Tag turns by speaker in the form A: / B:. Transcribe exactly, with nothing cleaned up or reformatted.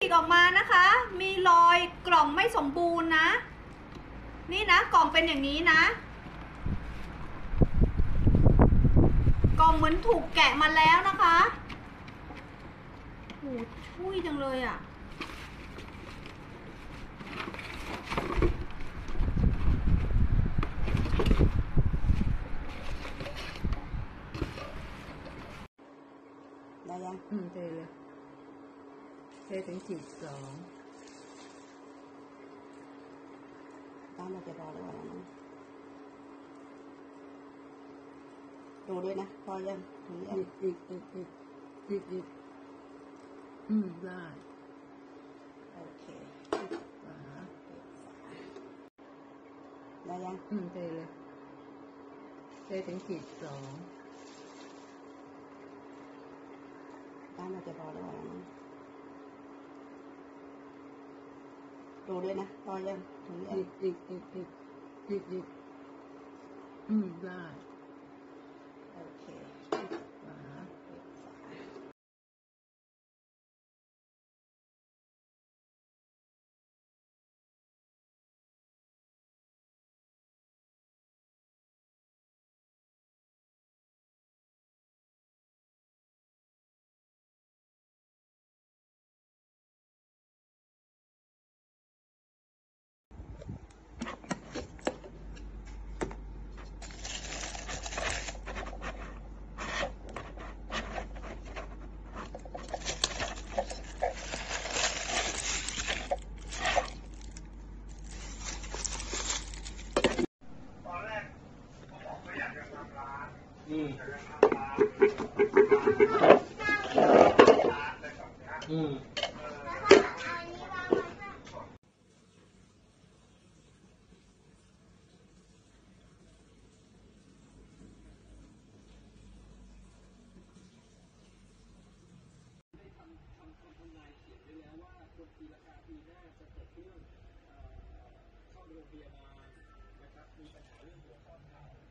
A: ฉีกออกมานะคะมีรอยกล่องไม่สมบูรณ์นะนี่นะกล่องเป็นอย่างนี้นะกล่องเหมือนถูกแกะมาแล้วนะคะโหช่วยจังเลยอ่ะ
B: ได้ยังอืมเทเลยเทถึงขีดสองตามมาจะพอหรือเปล่านะดูด้วยนะพอยังถึงยังอีกอีกอีกอีกอีกอืมได้โอเคฝาได้ยังอืมเทเลยเทถึงขีดสองตามมาจะพอหรือเปล่านะดูด้วยนะพอยังถึงยังอีกอีกอีกอีกอีกอีกอืมได้โอเคฝาอืมอืมเข้าโรงพยาบาลนะครับมีปัญหาเรื่องหัวข้อเท้า